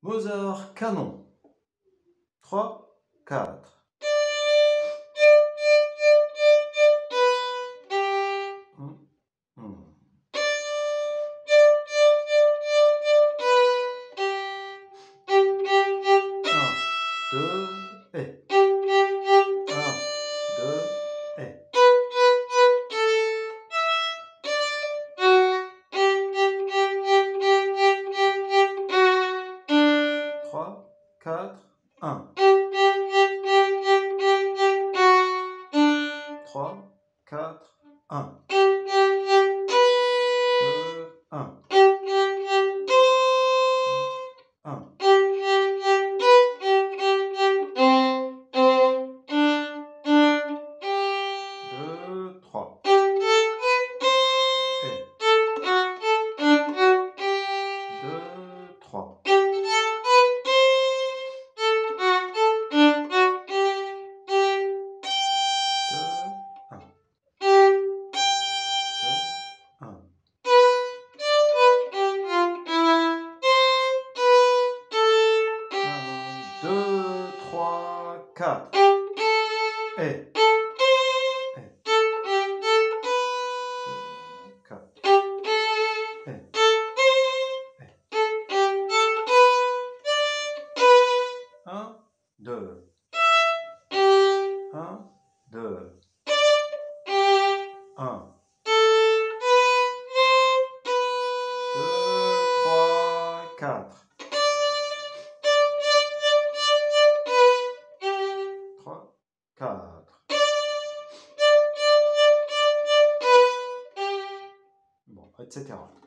Mozart, Canon. 3, 4. Quatre, un. 3, 4, 1. 2, 1. 1. 2, 3. Et 2, 3. 2, 3, 4. Et 4. Et 1, 2. 1, 2. 1. 2, 3, 4. 3, 4. Bon, etc.